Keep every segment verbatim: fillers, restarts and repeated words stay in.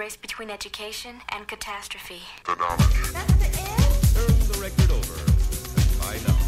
race between education and catastrophe. That's the end? Turn the record over and find out.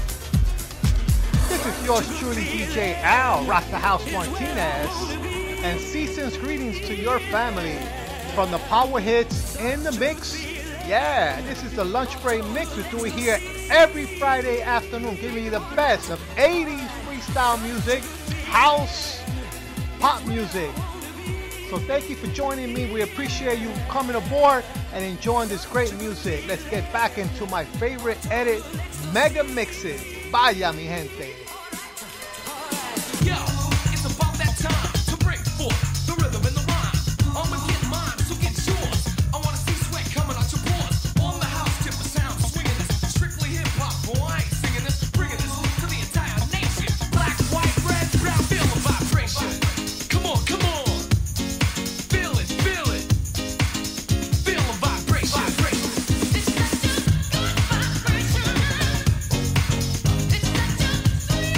This is yours truly, D J Al, Rasta House Martinez, and season's greetings to your family from the Power Hits in the Mix. Yeah, this is the Lunch Break Mix. We do it here every Friday afternoon, giving you the best of eighties freestyle music, house, pop music. So thank you for joining me. We appreciate you coming aboard and enjoying this great music. Let's get back into my favorite edit, Mega Mixes. Vaya, mi gente. Yo, it's about that time to break forth the rhythm and the rhyme. I'ma get mine, so get yours. I wanna see sweat coming out your pores. On the house, tip the sound, swinging this. Strictly hip hop, boy, I ain't singing this. Bringing this to the entire nation. Black, white, red, brown, feel the vibration. Come on, come on. Feel it, feel it. Feel the vibration. Vibration. It's such a good vibration. It's such a sweet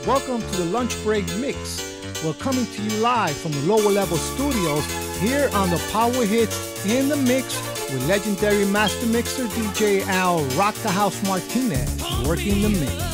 Welcome to the Lunch Break Mix. We're coming to you live from the Lower Level Studios here on the Power Hits in the Mix with legendary master mixer D J Al Rock the House Martinez working the mix.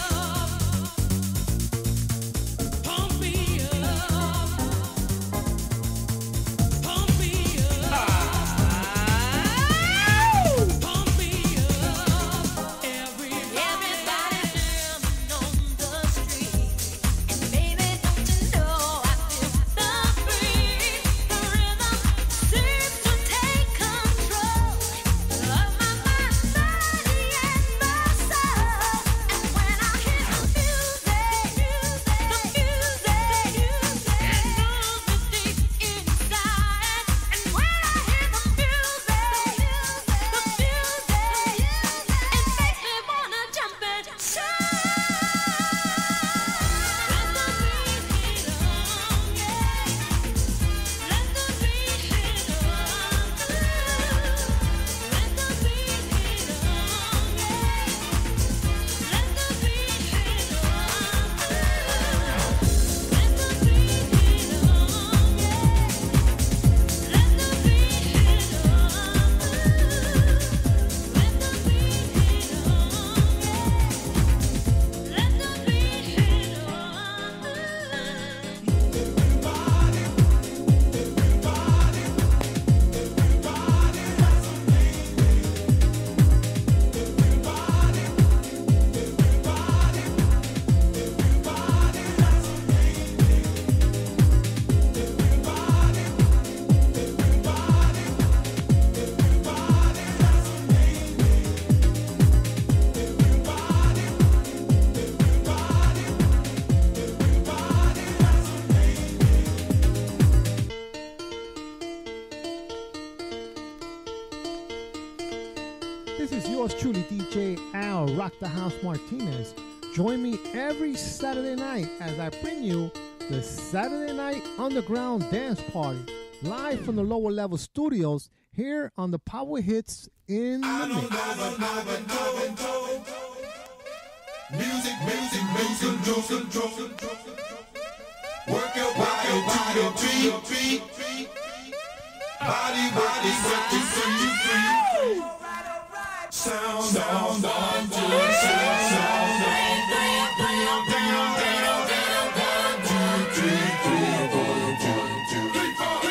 Truly D J Al Rock the House Martinez. Join me every Saturday night as I bring you the Saturday Night Underground Dance Party live from the Lower Level Studios here on the Power Hits in the Mix. Music, music, music, music, music. Work your body to your beat, beat. Body, body, sweat, free, free. Sound, sound, sound, sound, sound, sound, down, down, down, down, down, one, two, three, three, one, two, two, three, four.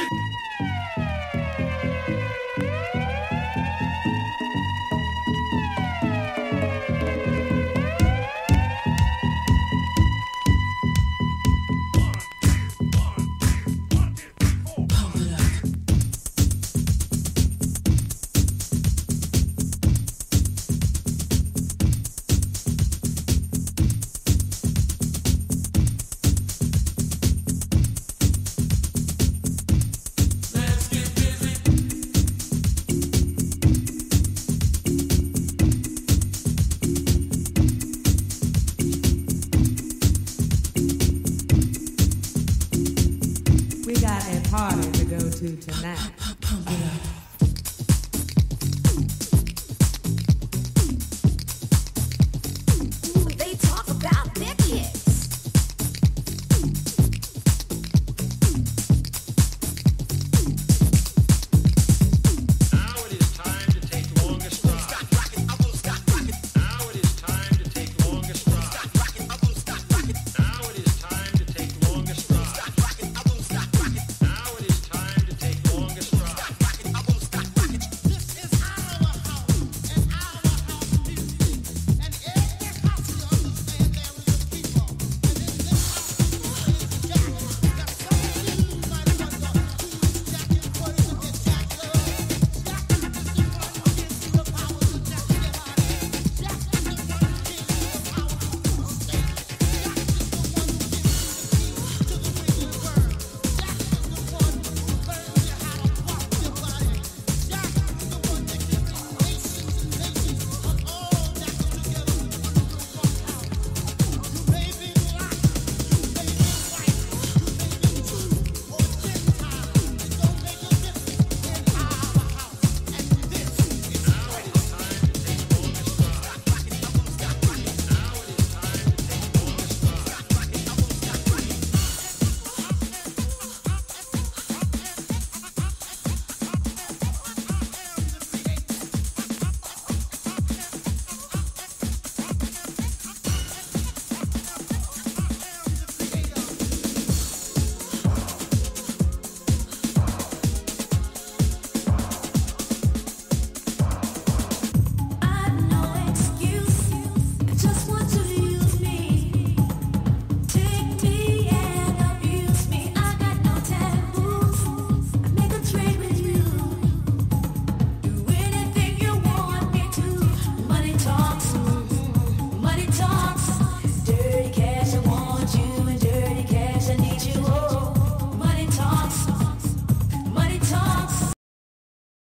We got a party to go to tonight.